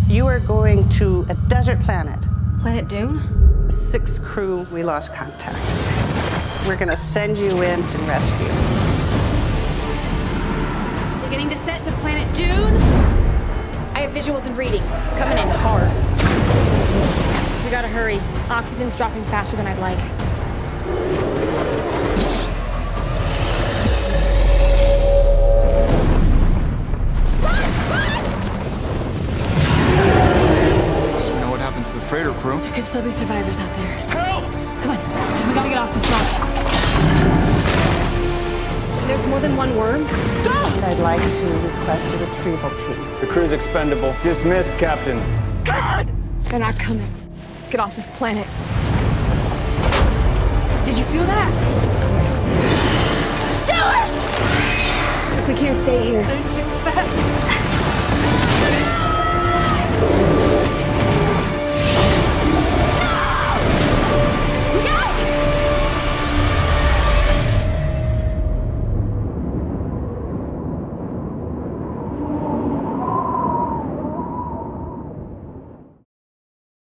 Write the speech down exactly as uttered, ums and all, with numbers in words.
You are going to a desert planet. Planet Dune? Six crew, we lost contact. We're gonna send you in to rescue. Beginning descent to Planet Dune? I have visuals and reading. Coming in hard. We gotta hurry. Oxygen's dropping faster than I'd like. Guess we know what happened to the freighter crew. There could still be survivors out there. Help! Come on, we gotta get off this spot. There's more than one worm. Go! I'd like to request a retrieval team. The crew's expendable. Dismissed, Captain. God! They're not coming. Just get off this planet. Did you feel that? Do it! We can't stay here. They're too fast.